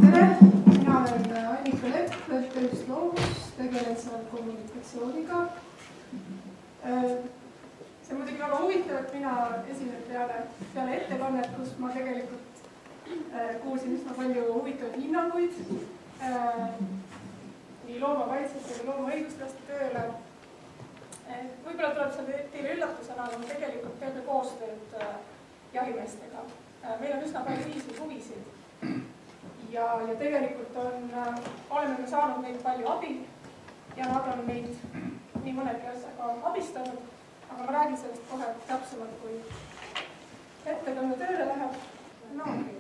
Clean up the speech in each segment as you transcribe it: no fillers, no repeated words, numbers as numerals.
Tere! Mina olen Annika Lepp, Lepptööst Loomus, tegelen seal kommunikatsiooniga. See on muidugi väga huvitav, et mina esinen peale ettekannet, kus ma tegelikult kuulsin üsna palju huvitavaid hinnanguid nii loomakaitsjate kui loomaõiguslaste tööle. Võib-olla tuleb see teile üllatusena, aga me tegelikult teeme koostööd jahimeestega. Meil on üsna palju ühiseid huvisid ja tegelikult oleme me saanud neid palju abi ja nad on meid nii mõnegi asjaga abistanud, aga ma räägin sellest kohe täpsemalt, kui ettekanne tööle läheb. No,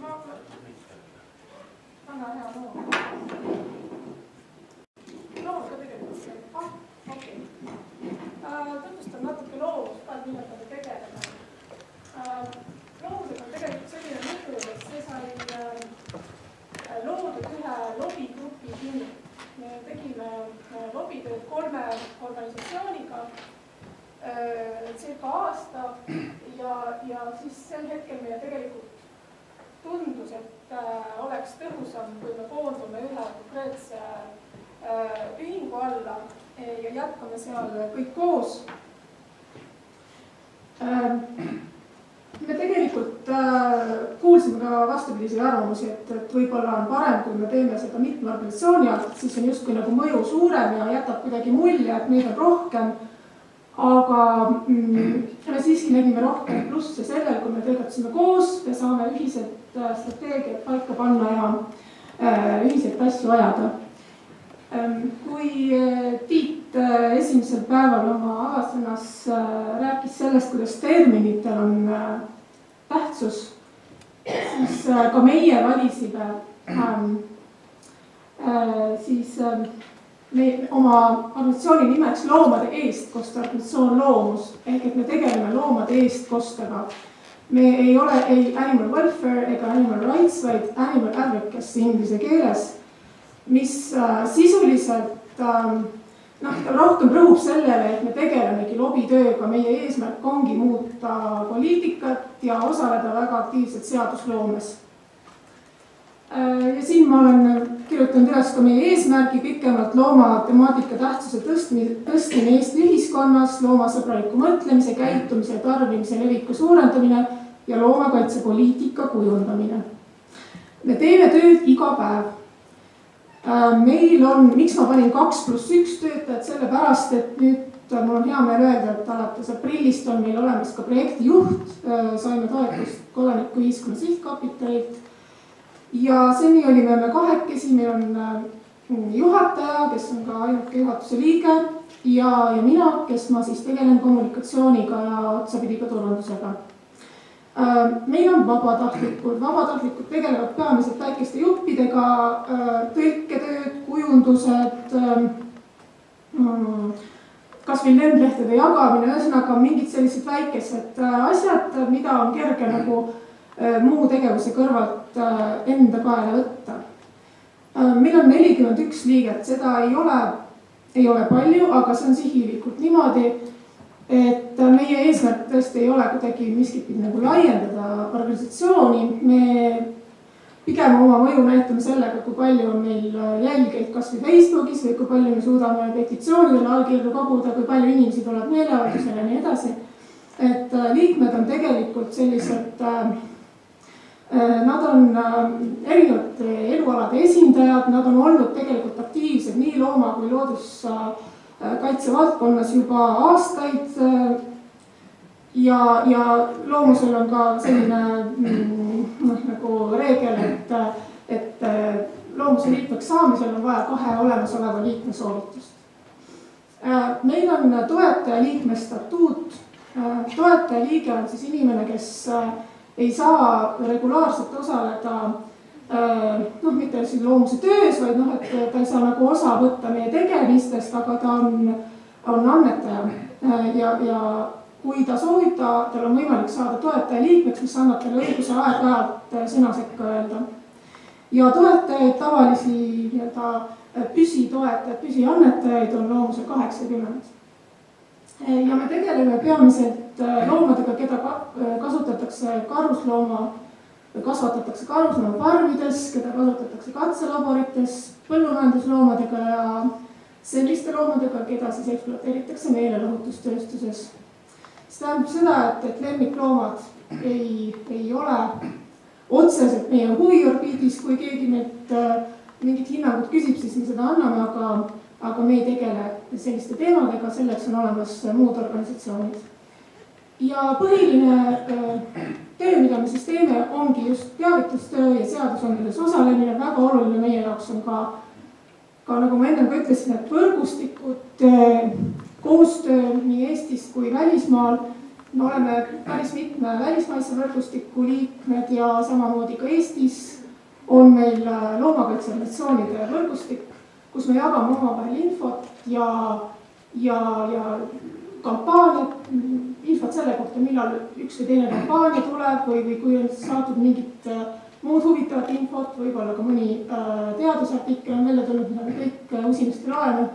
anna hea loom. Loom ka tegelikult see. Okei. Tutvustan natuke loomust, millega me tegeleme. Loomusega on tegelikult selline mõttu, et see sai loodud ühe lobigrupi hinni. Me tegime lobitööd 3 organisatsiooniga circa aasta ja siis sel hetkel meile tegelikult tundus, et oleks tõhusam, kui me koondume ühe konkreetse ühingu alla ja jätkame seal kõik koos. Me tegelikult kuulsime ka vastupidisi arvamusi, et võib-olla on parem, kui me teeme seda mitme organisatsiooni alt, siis on justkui nagu mõju suurem ja jätab kuidagi mulje, et meid on rohkem. Aga me siiski nägime rohkem plusse sellel, kui me tegutsime koos ja saame ühiselt strateegiat paika panna ja ühiselt asju ajada. Kui Tiit esimesel päeval oma avasõnas rääkis sellest, kuidas terminitel on tähtsus, siis ka meie valisime oma organisatsiooni nimeks loomade eestkoste organisatsioon Loomus, ehk et me tegeleme loomade eestkostega. Me ei ole ei animal welfare ega animal rights, vaid animal advocacy inglise keeles, mis sisuliselt rohkem rõhub sellele, et me tegelemegi lobitööga. Meie eesmärk ongi muuta poliitikat ja osaleda väga aktiivselt seadusloomes. Ja siin ma olen kirjutanud üles ka meie eesmärgi pikemalt looma temaatika tähtsuse tõstmine Eesti ühiskonnas, loomasõbraliku mõtlemise, käitumise ja tarbimise leviku suurendamine ja loomakaitsepoliitika kujundamine. Me teeme tööd iga päev. Meil on, miks ma panin 2+1 töötajad, sellepärast, et nüüd mul on hea meel öelda, et alates aprillist on meil olemas ka projekti juht, saime toetust kodanikuühiskonna sihtkapitalilt. Ja seni olime me 2, meil on juhataja, kes on ka ainuke juhatuse liige ja mina, kes ma siis tegelen kommunikatsiooniga ja otsapidi ka turvandusega. Meil on vabatahtlikud tegelevad peamiselt väikeste juppidega, tõlketööd, kujundused, kas või lendlehtede jagamine, ühesõnaga mingid sellised väikesed asjad, mida on kerge nagu muu tegevuse kõrvalt enda kaela võtta. Meil on 41 liiget, seda ei ole palju, aga see on sihilikult niimoodi, et meie eesmärk tõesti ei ole kuidagi miskit nagu laiendada organisatsiooni. Me pigem oma mõju näitame sellega, kui palju on meil jälgijaid kas või Facebookis või kui palju me suudame petitsioonidele allkirju koguda, kui palju inimesi tuleb meeleavaldusele ja nii edasi. Et liikmed on tegelikult sellised, nad on erinevate elualade esindajad, nad on olnud tegelikult aktiivsed nii looma kui looduskaitsevaldkonnas juba aastaid ja loomusel on ka selline nagu reegel, et loomuse liikmeks saamisel on vaja 2 olemasoleva liikme soovitust. Meil on toetaja liikme statuut. Toetaja liige on siis inimene, kes ei saa regulaarselt osaleda mitte siin loomuse töös, vaid et ta ei saa nagu osa võtta meie tegemistest, aga ta on annetaja ja kui ta soovib, tal on võimalik saada toetaja liikmeks, mis annab talle õiguse aeg-ajalt sõna sekka öelda. Ja toetajaid, tavalisi püsitoetajaid, püsiannetajaid on loomusel 80. Ja me tegeleme peamiselt loomadega, keda kasutatakse karuslooma kasvatatakse karusloomafarmides, keda kasutatakse katselaborites, põllumajandusloomadega ja selliste loomadega, keda siis ekspluateeritakse meelelahutustööstuses. See tähendab seda, et lemmikloomad ei ole otseselt meie huviorbiidis, kui keegi meilt mingit hinnangut küsib, siis me seda anname, aga me ei tegele selliste teemadega, selleks on olemas muud organisatsioonid. Ja põhiline töö, mida me siis teeme, ongi just teavitustöö ja seadusandluses osalemine. Väga oluline meie jaoks on ka nagu ma enne ka ütlesin, et võrgustikud, koostöö nii Eestis kui välismaal. Me oleme päris mitme välismaise võrgustiku liikmed ja samamoodi ka Eestis on meil loomakaitseorganisatsioonide võrgustik, kus me jagame omavahel infot ja kampaaniat, infot selle kohta, millal üks või teine kampaania tuleb või kui on saadud mingit muud huvitavat infot, võib-olla ka mõni teadusartikkel on välja tulnud, mida me kõik usinasti loeme.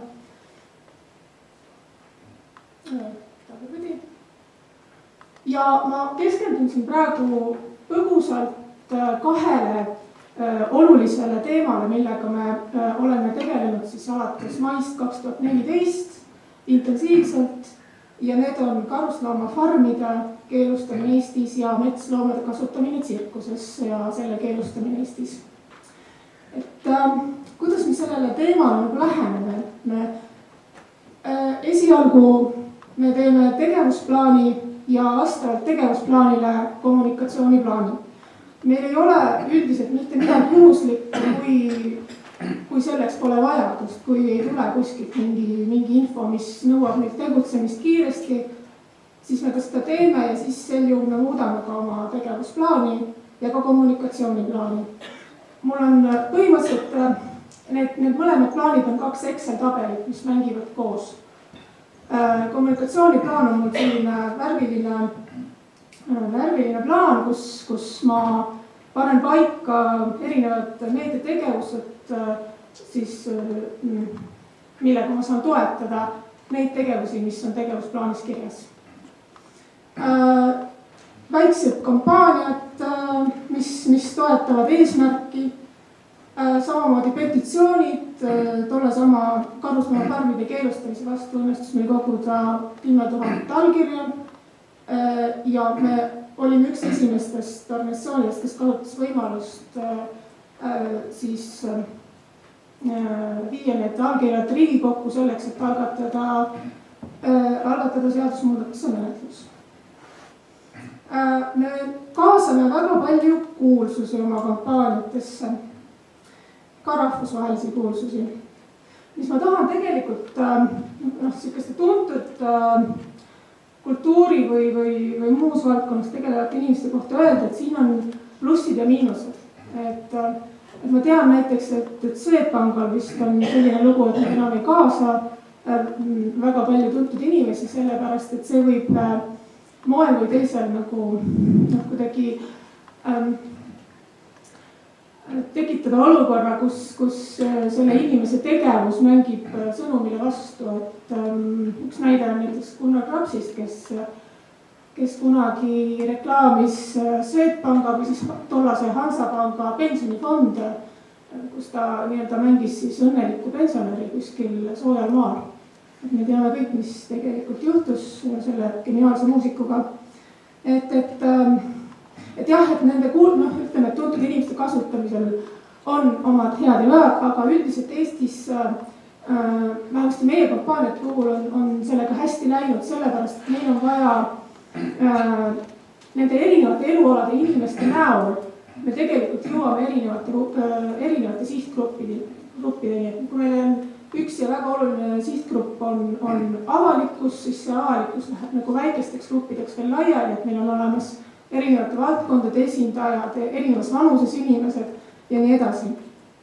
Ja ma keskendun siin praegu põgusalt kahele olulisele teemale, millega me oleme tegelenud siis alates maist 2014 intensiivselt ja need on karusloomafarmide keelustamine Eestis ja metsloomade kasutamine tsirkuses ja selle keelustamine Eestis. Kuidas me sellele teemale nagu läheneme? Esialgu me teeme tegevusplaani ja vastavalt tegevusplaanile kommunikatsiooniplaani. Meil ei ole üldiselt mitte midagi juhuslikku, kui selleks pole vajadust, kui ei tule kuskilt mingi info, mis nõuab meilt tegutsemist kiiresti, siis me ka seda teeme ja siis sel juhul me muudame ka oma tegevusplaani ja ka kommunikatsiooniplaani. Mul on põhimõtteliselt need mõlemad plaanid on 2 Excel-tabelit, mis mängivad koos. Kommunikatsiooniplaan on mul selline värviline plaan, kus ma panen paika erinevad meediategevused, siis, millega ma saan toetada neid tegevusi, mis on tegevusplaanis kirjas. Väiksed kampaaniad, mis toetavad eesmärki, samamoodi petitsioonid, tolle sama karusloomafarmide keelustamise vastu õnnestus meil koguda 10 000 allkirja ja me olime üks esimestest organisatsioonidest, kes kasutas võimalust siis viia need allkirjad Riigikokku selleks, et algatada seadusmuudatuse menetlus. Me kaasame väga palju kuulsusi oma kampaaniatesse, ka rahvusvahelisi kuulsusi. Mis ma tahan tegelikult selliste tuntud kultuuri või muus valdkonnas tegelevate inimeste kohta öelda, et siin on plussid ja miinused. Et ma tean näiteks, et Swedbankal vist on selline lugu, et nad enam ei kaasa väga palju tuntud inimesi, sellepärast et see võib moel või teisel nagu kuidagi tekitada olukorra, kus selle inimese tegevus mängib sõnumile vastu. Et üks näide on näiteks Gunnar Krapsist, kes kunagi reklaamis Swedbanka või siis tollase Hansapanga pensionifonde, kus ta mängis siis õnnelikku pensionäri kuskil soojal maal. Et me teame kõik, mis tegelikult juhtus selle geniaalse muusikuga. Et jah, et nende ütleme, et tuntud inimeste kasutamisel on omad head ja vead, aga üldiselt Eestis vähemasti meie kampaaniate puhul on sellega hästi läinud, sellepärast, et meil on vaja nende erinevate elualade inimeste näol. Me tegelikult jõuame erinevate sihtgruppideni. Kui meil on üks ja väga oluline sihtgrupp on avalikkus, siis see avalikkus läheb nagu väikesteks gruppideks veel laiali, et meil on olemas erinevate valdkondade esindajad, erinevas vanuses inimesed ja nii edasi.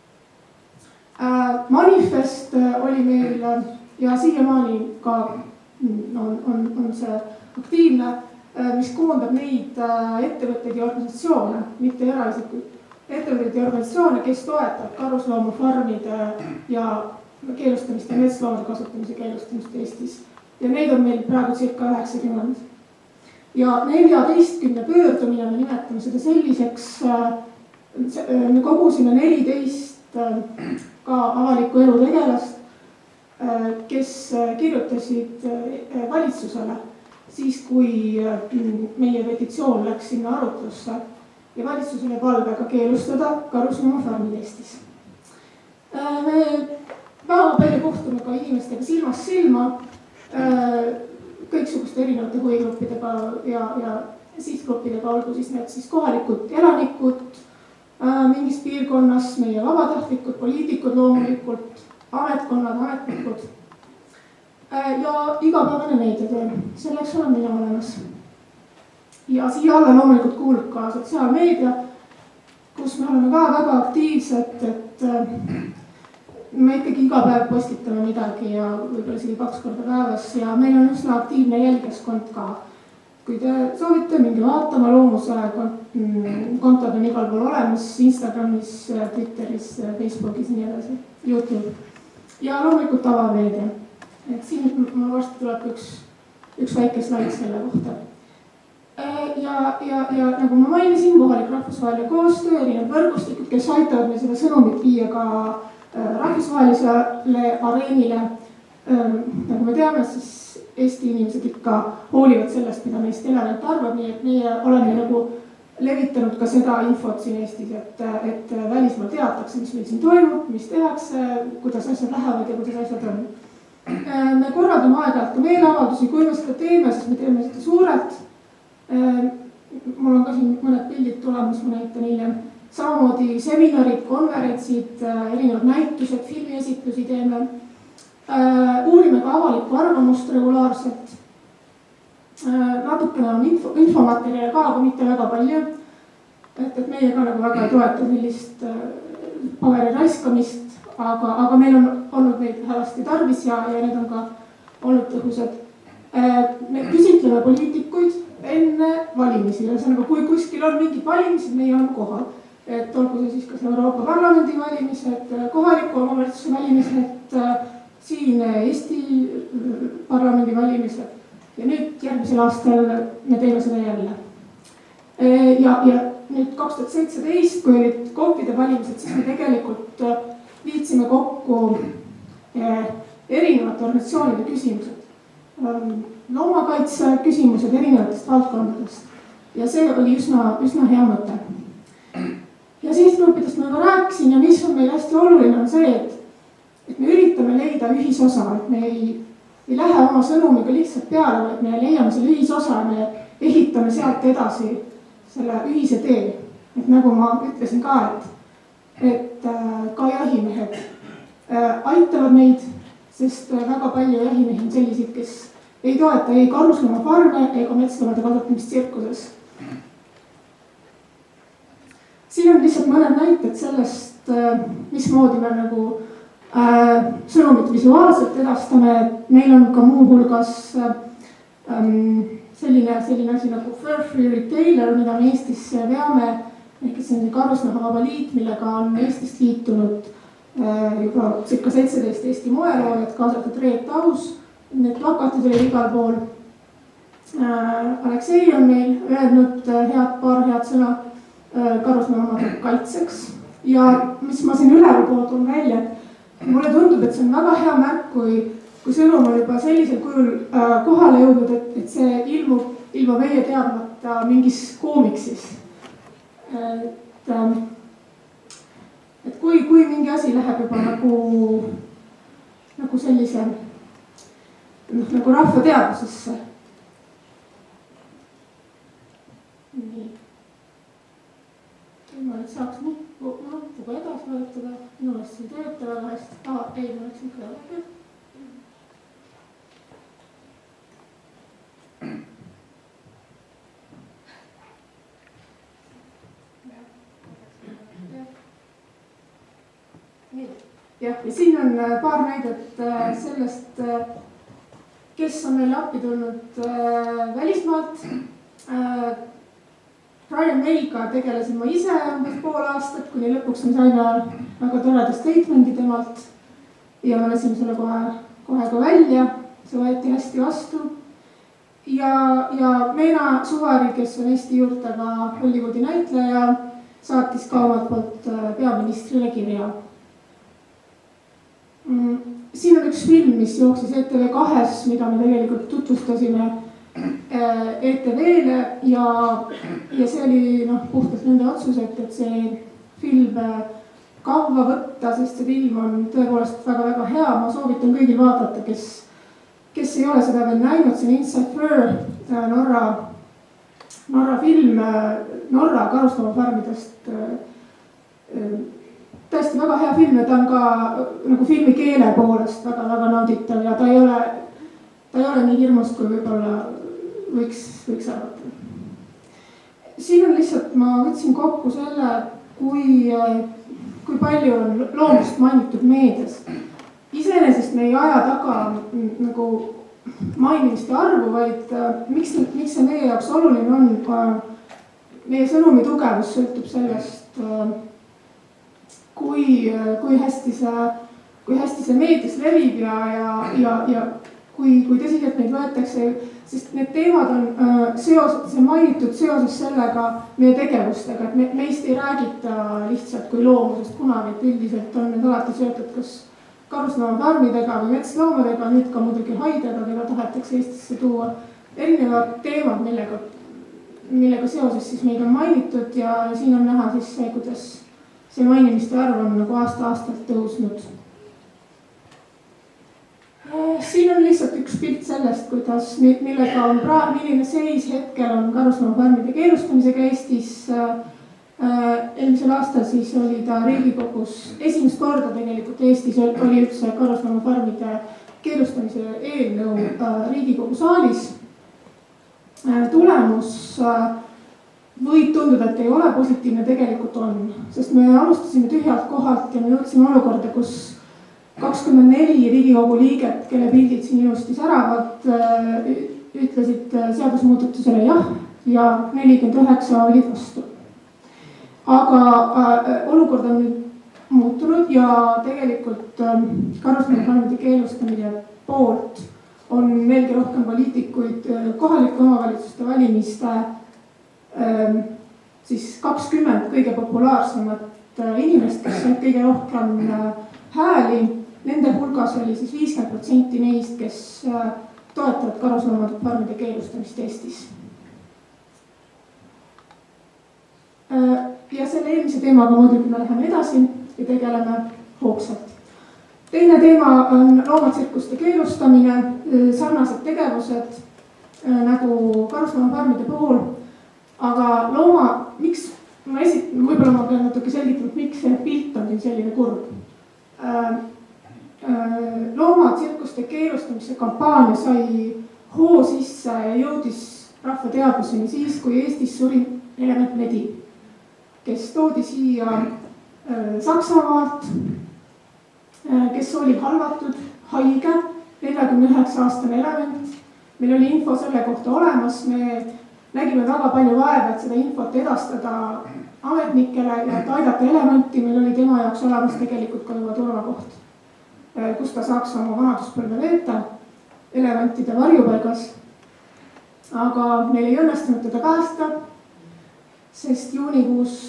Manifest oli meil ja siiamaani ka on see aktiivne, mis koondab neid ettevõtteid ja organisatsioone, mitte eraisikuid, ettevõtteid ja organisatsioone, kes toetab karusloomafarmide ja keelustamist ja metsloomade kasutamise keelustamist Eestis. Ja neid on meil praegu circa 90. ja 14 pöördumine, me nimetame seda selliseks, me kogusime 14 ka avaliku elu tegelast, kes kirjutasid valitsusele siis, kui meie petitsioon läks sinna arutlusse ja valitsusele palvega keelustada karusloomafarmid Eestis. Me väga palju kohtume ka inimestega silmast silma, kõiksuguste erinevate huvigruppidega ja sihtgruppidega, olgu siis need siis kohalikud elanikud mingis piirkonnas, meie vabatahtlikud, poliitikud loomulikult, ametkonnad, ametnikud ja igapäevane meediatöö, selleks olen mina olemas. Ja siia alla loomulikult kuulub ka sotsiaalmeedia, kus me oleme ka väga aktiivsed, et me ikkagi iga päev postitame midagi ja võib-olla isegi 2 korda päevas ja meil on üsna aktiivne jälgijaskond ka. Kui te soovite mingi vaatama, Loomuse kontod on igal pool olemas, Instagramis, Twitteris, Facebookis ja nii edasi, YouTube ja loomulikult avameedia. Et siin mul varsti tuleb üks väike slaid selle kohta. Ja nagu ma mainisin, kohalik rahvusvaheline koostöö, erinevad võrgustikud, kes aitavad meil seda sõnumit viia ka rahvusvahelisele areenile. Nagu me teame, siis Eesti inimesed ikka hoolivad sellest, mida meist elavalt arvab, nii et meie oleme nagu levitanud ka seda infot siin Eestis, et välismaal teatakse, mis meil siin toimub, mis tehakse, kuidas asjad lähevad ja kuidas asjad on. Me korraldame aeg-ajalt ka meeleavaldusi, kui me seda teeme, siis me teeme seda suurelt. Mul on ka siin mõned pildid tulemas, ma näitan hiljem. Samamoodi seminarid, konverentsid, erinevad näitused, filmiesitlusi teeme. Uurime ka avalikku arvamust regulaarselt. Natukene on infomaterjale ka, aga mitte väga palju. Et meie ka nagu väga ei toeta sellist paberi raiskamist. Aga meil on olnud neid hästi tarvis ja need on ka olnud tõhusad. Me küsitleme poliitikuid enne valimisi. Kui kuskil on mingid valimised, meie on kohal. Et olgu see siis kas Euroopa Parlamendi valimised, kohaliku omavalitsuse valimised, siin Eesti parlamendi valimised. Ja nüüd järgmisel aastal me teeme seda jälle. Ja nüüd 2017, kui olid KOV-ide valimised, siis me tegelikult liitsime kokku erinevate organisatsioonide küsimused, loomakaitse küsimused erinevatest valdkondadest ja see oli üsna hea mõte. Ja sihtgruppidest ma juba rääkisin ja mis on meil hästi oluline on see, et me üritame leida ühisosa, et me ei lähe oma sõnumiga lihtsalt peale, vaid me leiame selle ühisosa ja me ehitame sealt edasi selle ühise tee. Et nagu ma ütlesin ka, et ka jahimehed aitavad meid, sest väga palju jahimehi on selliseid, kes ei toeta ei karusloomafarme ega metsloomade kasutamist tsirkuses. Siin on lihtsalt mõned näited sellest, mismoodi me nagu sõnumit visuaalselt edastame. Meil on ka muu hulgas selline asi nagu Fur Free Retailer, mida me Eestis veame, ehk see on karusnahavaba liit, millega on Eestist liitunud juba circa 17 Eesti moeloojad, kaasatud Reet Aus. Need plakatid olid igal pool. Aleksei on meil öelnud paar head sõna karusnahamade kaitseks. Ja mis ma siin üleval toon välja, mulle tundub, et see on väga hea märk, kui sõnum on juba sellisel kujul kohale jõudnud, et see ilmub ilma meie teadmata mingis koomiksis. Et kui mingi asi läheb juba nagu sellise nagu rahva teadvusesse. Nii. Ma nüüd saaks nuppuga edasi vajutada, minu eest siin tööta väga hästi. Ei, ma oleks ikka väga. Ja siin on paar näidet sellest, kes on meile appi tulnud välismaalt. Brian Mayga tegelesin ma ise umbes pool aastat, kuni lõpuks me saime väga toreda statemendi temalt ja me lasime selle kohe ka välja, see võeti hästi vastu. ja Meena Suvari, kes on Eesti juurtega Hollywoodi näitleja, saatis ka omalt poolt peaministrile kirja. Siin on üks film, mis jooksis ETV2-s, mida me tegelikult tutvustasime ETV-le ja see oli puhtalt nende otsus, et see film kavva võtta, sest see film on tõepoolest väga-väga hea. Ma soovitan kõigil vaadata, kes ei ole seda veel näinud, see on Inside Fur, Norra film, Norra karusloomafarmidest. Tõesti väga hea film ja ta on ka nagu filmi keele poolest väga-väga nauditav ja ta ei ole nii hirmus, kui võib-olla võiks arvata. Siin on lihtsalt, ma võtsin kokku selle, kui palju on loomust mainitud meedias. Iseenesest me ei aja taga nagu mainimiste arvu, vaid miks see meie jaoks oluline on, meie sõnumi tugevus sõltub sellest, kui hästi see meedias levib ja kui tõsiselt neid võetakse, sest need teemad on see mainitud seoses sellega meie tegevustega, et meist ei räägita lihtsalt kui loomusest kunagi, et üldiselt on need alati seotud kas karusloomafarmidega või metsloomadega, nüüd ka muidugi haidega, keda tahetakse Eestisse tuua. Erinevad teemad, millega seoses siis meid on mainitud ja siin on näha siis see, kuidas see mainimiste arv on nagu aasta-aastalt tõusnud. Siin on lihtsalt üks pilt sellest, milline seis hetkel on karusloomafarmide keelustamisega Eestis. Eelmisel aastal siis oli ta Riigikogus esimest korda tegelikult Eestis oli üldse karusloomafarmide keelustamise eelnõu Riigikogu saalis. Tulemus võib tunduda, et ei ole positiivne, tegelikult on, sest me alustasime tühjalt kohalt ja me jõudsime olukorda, kus 24 Riigikogu liiget, kelle pildid siin ilusti säravad, ütlesid seadusmuudatusele jah ja 49 olid vastu. Aga olukord on nüüd muutunud ja tegelikult karusloomafarmide keelustamine poolt on veelgi rohkem poliitikuid kohalike omavalitsuste valimiste siis 20 kõige populaarsemat inimest, kes said kõige rohkem hääli. Nende hulgas oli siis 50% neist, kes toetavad karusloomafarmide keelustamist Eestis. Ja selle eelmise teemaga muidugi me läheme edasi ja tegeleme hoogsalt. Teine teema on loomatsirkuste keelustamine, sarnased tegevused nagu karusloomafarmide puhul. Aga võib-olla ma pean natuke selgitama, miks see pilt on siin selline kurb. Loomatsirkuste keelustamise kampaania sai hoo sisse ja jõudis rahva teadvuseni siis, kui Eestis suri element Medi, kes toodi siia Saksamaalt, kes oli halvatud, haige, 49-aastane element. Meil oli info selle kohta olemas, me nägime väga palju vaeva, et seda infot edastada ametnikele ja et aidata elevanti. Meil oli tema jaoks olemas tegelikult ka juba turvakoht, kus ta saaks oma vanaduspõlve veeta elevantide varjupaigas. Aga meil ei õnnestunud teda päästa, sest juunikuus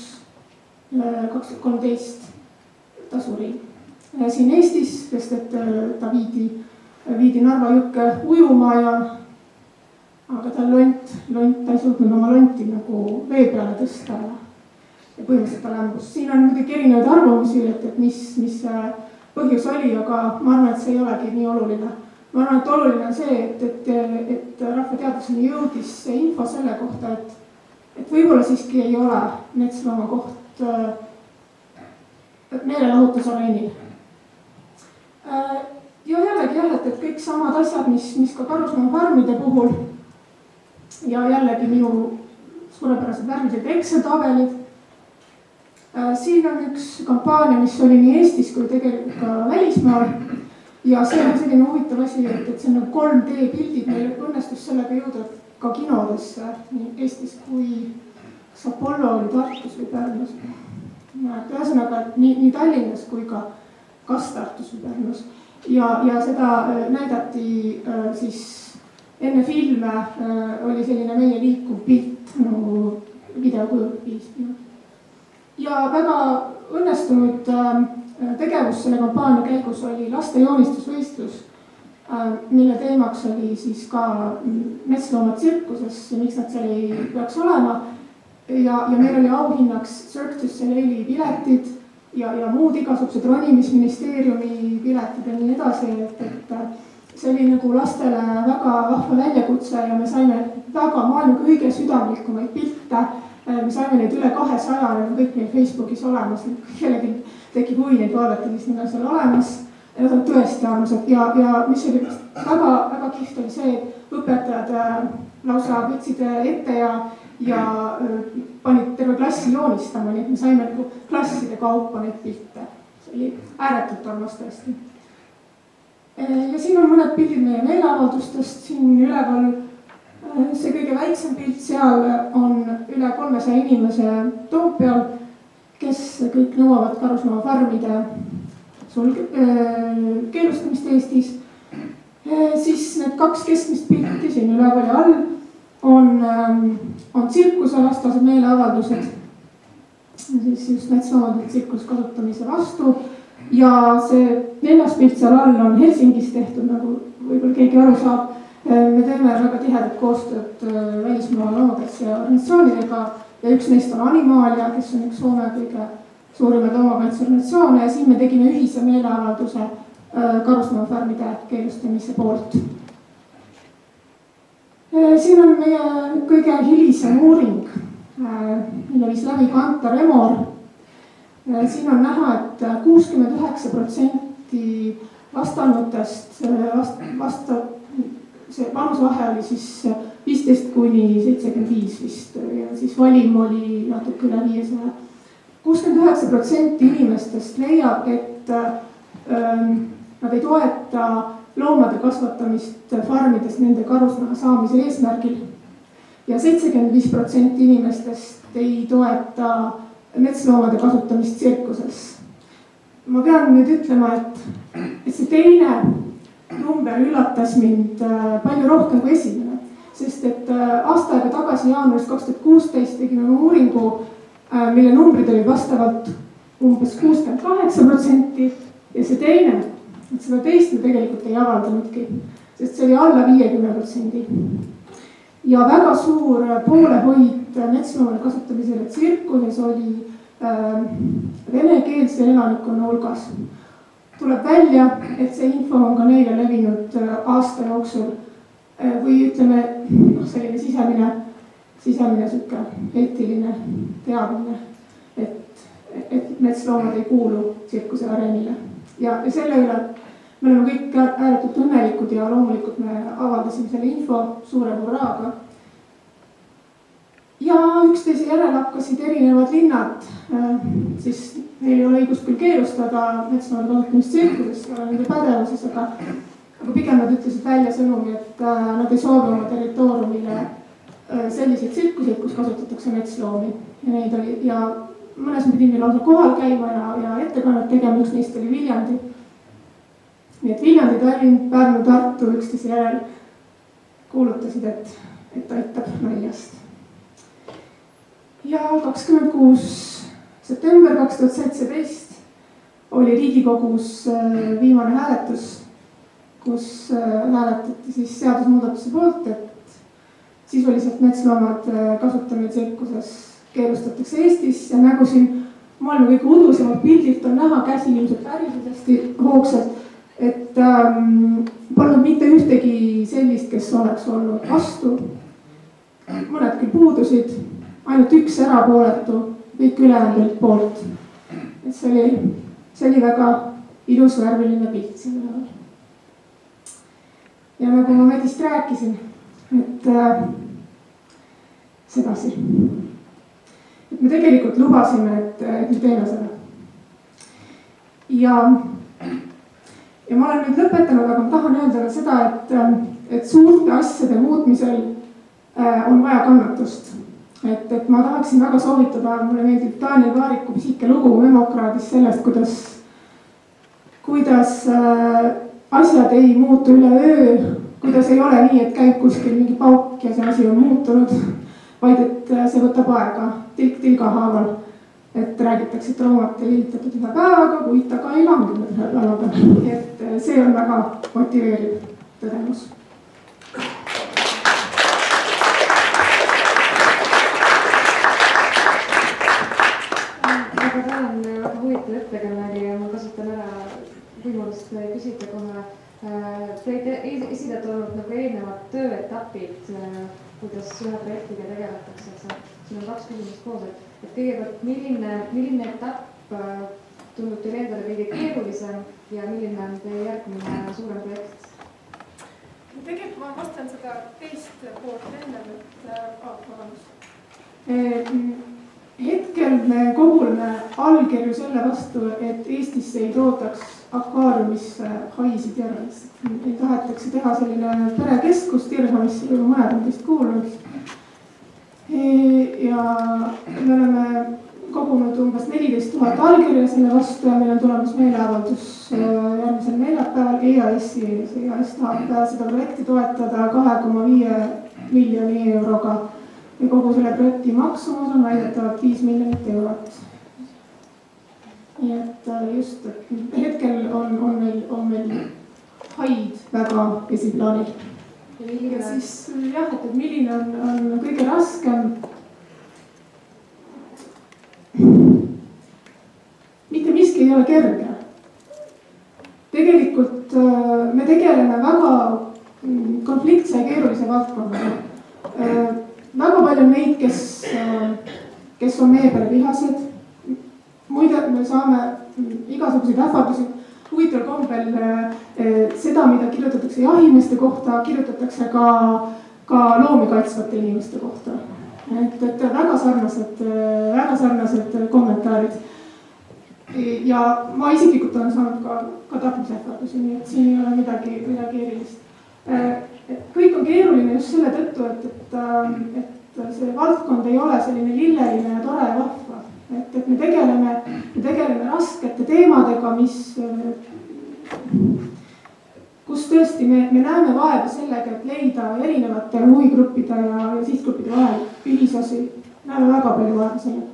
2013 ta suri siin Eestis, sest et ta viidi Narva jõkke ujuma aga ta ta ei suutnud oma lonti nagu vee peale tõsta ja põhimõtteliselt ta lämbus. Siin on muidugi erinevaid arvamusi, et mis see põhjus oli, aga ma arvan, et see ei olegi nii oluline. Ma arvan, et oluline on see, et rahvateaduseni jõudis see info selle kohta, et võib-olla siiski ei ole metslooma koht meelelahutusareenil. Ja jällegi et kõik samad asjad, mis ka karusloomafarmide puhul ja jällegi minu suurepärased värvilised Excel-tabelid. Siin on üks kampaania, mis oli nii Eestis kui tegelikult ka välismaal ja see on selline huvitav asi, et see on 3D pildid, meil õnnestus sellega jõuda ka kinodesse nii Eestis kui Apollo oli Tartus või Pärnus. Ühesõnaga nii Tallinnas kui ka kas Tartus või Pärnus ja seda näidati siis enne filme oli selline meie liikuv pilt nagu videokujul viis. Ja väga õnnestunud tegevus selle kampaania käigus oli laste joonistusvõistlus, mille teemaks oli siis ka metsloomad tsirkuses ja miks nad seal ei peaks olema. Ja meil oli auhinnaks Cirque du Soleili piletid ja muud igasugused ronimisministeeriumi piletid ja nii edasi, et see oli nagu lastele väga vahva väljakutse ja me saime väga maailma kõige südamlikumaid pilte. Me saime neid üle 200, need on kõik meil Facebookis olemas, kellegi tekib huvi neid vaadata, siis need on seal olemas. Nad on tõesti armsad ja mis oli väga kihvt oli see, et õpetajad lausa võtsid ette ja panid terve klassi joonistama, nii et me saime nagu klasside kaupa neid pilte. See oli ääretult armas tõesti. Ja siin on mõned pildid meie meeleavaldustest, siin üleval see kõige väiksem pilt, seal on üle 300 inimese Toompeal, kes kõik nõuavad karusloomafarmide keelustamist Eestis. Siis need 2 keskmist pilti siin üleval ja all on tsirkusevastased meeleavaldused, siis just metsloomade tsirkus kasutamise vastu. Ja see 4. pilt seal all on Helsingis tehtud, nagu võib-olla keegi aru saab. Me teeme väga tihedat koostööd välismaa loomakaitseorganisatsioonidega ja üks neist on Animalia, kes on üks Soome kõige suurimaid loomakaitseorganisatsioone ja siin me tegime ühise meeleavalduse karusloomafarmide keelustamise poolt. Siin on meie kõige hilisem uuring, mille viis läbi Kantar Emor. Siin on näha, et 69% vastannutest see vanusvahe oli siis 15 kuni 75 vist ja siis valim oli natuke üle 500. 69% inimestest leiab, et nad ei toeta loomade kasvatamist farmides nende karusnaha saamise eesmärgil. Ja 75% inimestest ei toeta metsloomade kasutamist tsirkuses. Ma pean nüüd ütlema, et see teine number üllatas mind palju rohkem kui esimene, sest et aasta aega tagasi jaanuaris 2016 tegime uuringu, mille numbrid olid vastavalt umbes 68% ja see teine, et seda teist me tegelikult ei avaldanudki, sest see oli alla 50%. Ja väga suur poolehoid metsloomade kasutamisele tsirkuses oli venekeelse elanikkonna hulgas. Tuleb välja, et see info on ka neile levinud aasta jooksul või ütleme selline sisemine süke eetiline teadmine, et metsloomad ei kuulu tsirkuse areenile. Ja selle üle me oleme kõik ääretult õnnelikud ja loomulikult me avaldasime selle info suure hurraaga. Ja üksteise järel hakkasid erinevad linnad, siis neil ei ole õigust küll keelustada metsloomade kasutamist tsirkuses, ei ole nende pädevuses, aga pigem nad ütlesid välja sõnumi, et nad ei soovi oma territooriumile selliseid tsirkuseid, kus kasutatakse metsloomi. Ja neid oli ja mõnes me pidime lausa kohal käima ja ettekannet tegema, üks neist oli Viljandi. Nii et Viljandi, Tallinn, Pärnu, Tartu üksteise järel kuulutasid, et aitab naljast. Ja 26. september 2017 oli Riigikogus viimane hääletus, kus hääletati siis seadusmuudatuse poolt, et sisuliselt metsloomad kasutamine tsirkuses keelustatakse Eestis ja nagu siin maailma kõige udusemalt pildilt on näha, käsi ilmselt päriselt hästi hoogsalt, et polnud mitte ühtegi sellist, kes oleks olnud vastu. Mõned küll puudusid, ainult üks erapooletu, kõik ülejäänud poolt. Et see oli väga ilus värviline pilt siin üleval. Ja nagu ma Medist rääkisin, et sedasi. Et me tegelikult lubasime, et me teeme seda. Ja ma olen nüüd lõpetanud, aga ma tahan öelda seda, et suurte asjade muutmisel on vaja kannatust. Et ma tahaksin väga soovitada, mulle meeldib Daniel Vaariku pisike lugu Memokraadis sellest, kuidas asjad ei muutu üleöö kuidas ei ole nii, et käib kuskil mingi pauk ja see asi on muutunud, vaid et see võtab aega tilk tilga haaval. Et räägitakse, et roomat ei ehitatud ühe päevaga, kuid ta ka ei langenud ühe päevaga. Et see on väga motiveeriv tõdemus. Väga tänan, väga huvitav ettekanne oli ja ma kasutan ära võimalust küsida kohe. Te esindate olnud nagu eelnevad tööetapid, kuidas ühe projektiga tegeletakse. Siin on 2 küsimust koos, et kõigepealt milline etapp tundub teile endale kõige keerulisem ja milline on teie järgmine suurem projekt? Tegelikult ma vastan seda teist poolt enne, hetkel me kogume allkirju selle vastu, et Eestisse ei toodaks akvaariumisse haisid järvesse. Tahetakse teha selline perekeskus Tirhamisse, kui mõned on teist kuulnud. Ja me oleme kogunud umbes 14 000 allkirja selle vastu ja meil on tulemas meeleavaldus järgmisel neljapäeval EAS-i. EAS tahab seda projekti toetada 2,5 miljoni euroga ja kogu selle projekti maksumus on väidetavalt 5 miljonit eurot. Nii et just, et hetkel on meil haid väga esiplaanil. Ja siis jah, et milline on kõige raskem. Mitte miski ei ole kerge. Tegelikult me tegeleme väga konfliktse ja keerulise valdkonnaga. Väga palju on neid, kes on meie peale vihased. Muide, me saame igasuguseid ähvardusi. Huvitaval kombel seda, mida kirjutatakse jahimeeste kohta, kirjutatakse ka loomi kaitsvate inimeste kohta. Et väga sarnased kommentaarid. Ja ma isiklikult olen saanud ka tapmisähvardusi, nii et siin ei ole midagi erilist. Kõik on keeruline just selle tõttu, et see valdkond ei ole selline lilleline ja tore ja vahva. Et me tegeleme raskete teemadega, kus tõesti me näeme vaeva sellega, et leida erinevate huvigruppide ja sihtgruppide vahel ühisosi. Näeme väga palju vaeva sellega.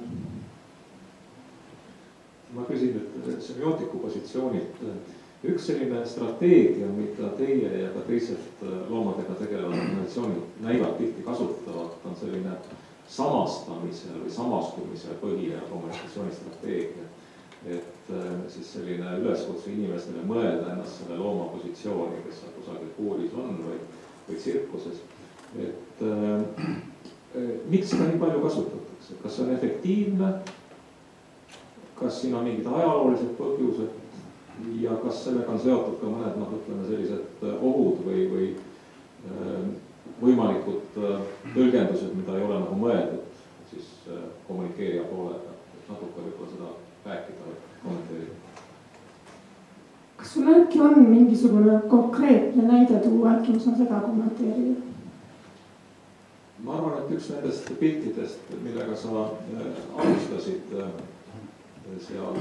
Ma küsin nüüd semiootiku positsioonilt. Üks selline strateegia, mida teie ja ka teised loomadega tegelevad organisatsioonid näivad tihti kasutavad, on selline samastamise või samastumise põhine kommunikatsioonistrateegia. Et siis selline üleskutse inimestele mõelda ennast selle looma positsiooni, kes kusagil koolis on või tsirkuses. Et miks seda nii palju kasutatakse? Kas see on efektiivne? Kas siin on mingid ajaloolised põhjused? Ja kas sellega on seotud ka mõned sellised ohud või võimalikud tõlgendused, mida ei ole nagu mõeldud siis kommunikeerija poolega? Natuke võib-olla seda rääkida või kommenteerida. Kas sul äkki on mingisugune konkreetne näide tuua, äkki ma saan seda kommenteerida? Ma arvan, et üks nendest piltidest, millega sa alustasid seal.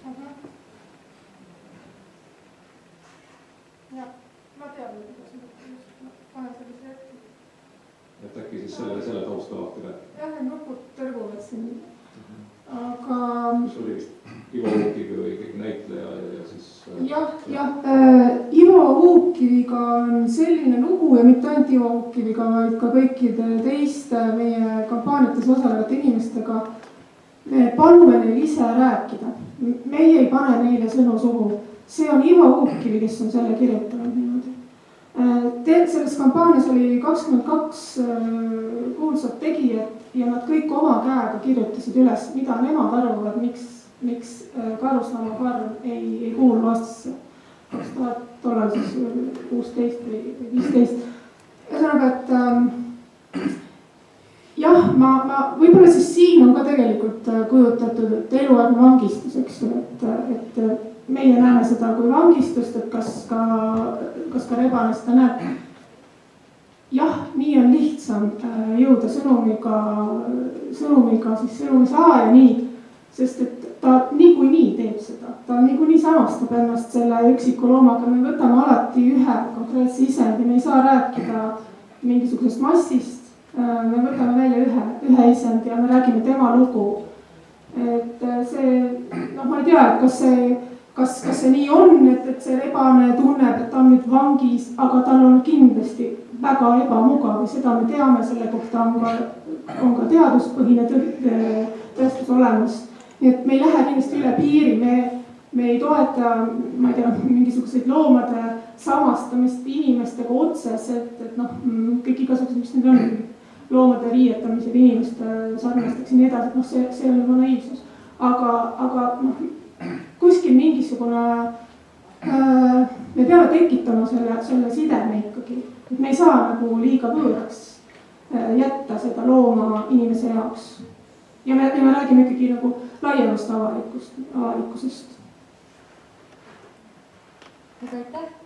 Jah, ma tean, kuidas ma panen sellise ette. Et äkki siis selle tausta lahti rääkida? Jah, need nupud tõrguvad siin. Aga... Mis oli vist Ivo Uukivi või kõik näitleja ja siis... Jah, Ivo Uukiviga on selline lugu ja mitte ainult Ivo Uukiviga, vaid ka kõikide teiste meie kampaaniates osalevate inimestega. Me palume neil ise rääkida. Meie ei pane neile sõnu suhu. See on Ivo Uukivi, kes on selle kirjutanud niimoodi. Selles kampaanias oli 22 kuulsat tegijat ja nad kõik oma käega kirjutasid üles, mida nemad arvavad, miks karusnahafarm ei kuulu Eestisse. 2000 tollal siis 16 või 15. Ühesõnaga, et jah, ma võib-olla siis siin on ka tegelikult kujutatud, et eluaegne vangistus, eks ju, et meie näeme seda kui vangistust, et kas ka rebane seda näeb. Jah, nii on lihtsam jõuda sõnumiga siis sõnumi saajani, sest et ta niikuinii teeb seda. Ta niikuinii samastab ennast selle üksiku loomaga. Me võtame alati ühe konkreetse isendi, me ei saa rääkida mingisugusest massist, me võtame välja ühe isendi ja me räägime tema lugu. Et see, noh, ma ei tea, et kas see nii on, et see rebane tunneb, et ta on nüüd vangis, aga tal on kindlasti väga ebamugav ja seda me teame, selle kohta on ka teaduspõhine tõestus olemas. Nii et me ei lähe kindlasti üle piiri, me ei toeta, ma ei tea, mingisuguseid loomade samastamist inimestega otseselt, et noh, kõik igasugused, mis need on, loomade riietamised, inimeste sarnasteks ja nii edasi, et noh, see on juba naiivsus. Aga noh, kuskil mingisugune, me peame tekitama selle sideme ikkagi, et me ei saa nagu liiga võõraks jätta seda looma inimese jaoks. Ja me räägime ikkagi nagu laiemast avalikkusest. Aga aitäh!